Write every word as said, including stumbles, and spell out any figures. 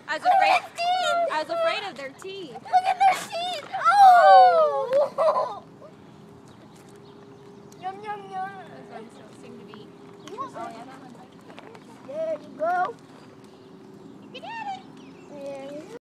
I was afraid. I was afraid of their teeth. Look at their teeth. Oh! Yum yum yum. Those ones don't seem to be. There you go. You can add it. Yeah.